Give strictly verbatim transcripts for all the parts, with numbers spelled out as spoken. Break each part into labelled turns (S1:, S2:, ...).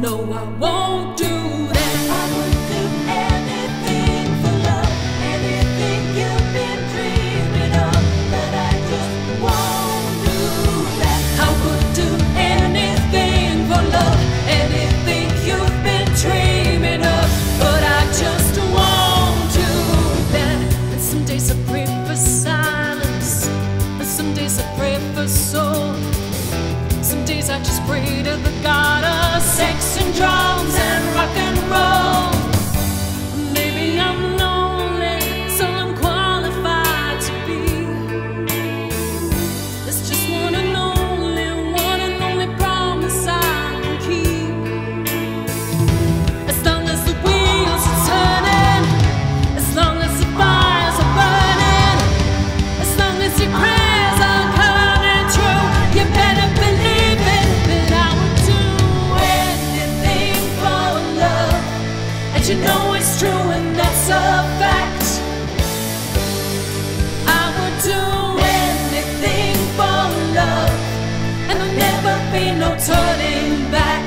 S1: no, I won't do that. I would do anything for love, anything you've been dreaming of, but I just won't do that. I would do anything for love, anything you've been dreaming of, but I just won't do that. And some days I pray for silence, and some days I pray for soul. Some days I just pray to the God of sex and drugs and rock and roll. Maybe I'm lonely, so I'm qualified to be. It's just one and only, one and only promise I can keep. As long as the wheels are turning, as long as the fires are burning, as long as your prayers are coming true, you better believe it, that I would do anything for love. And you know it's true, and that's a fact. I would do anything for love, and there'll never be no turning back.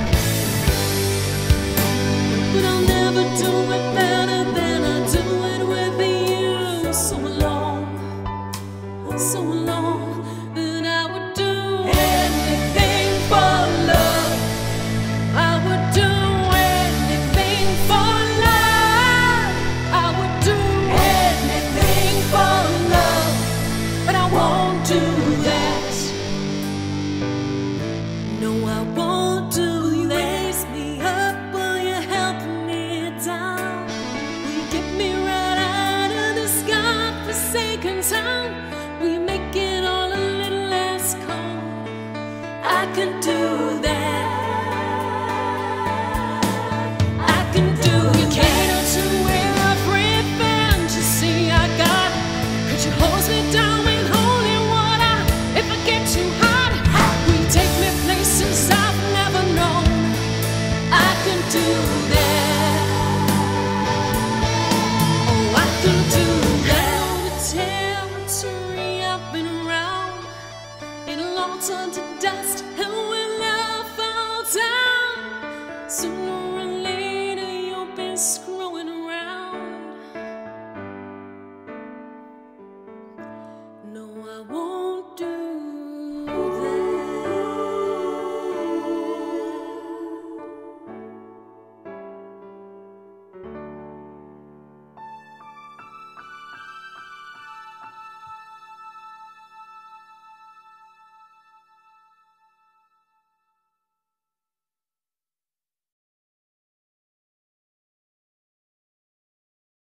S1: But I'll never do it better than I do it with you. So long, so long, that I would do anything for love. I would do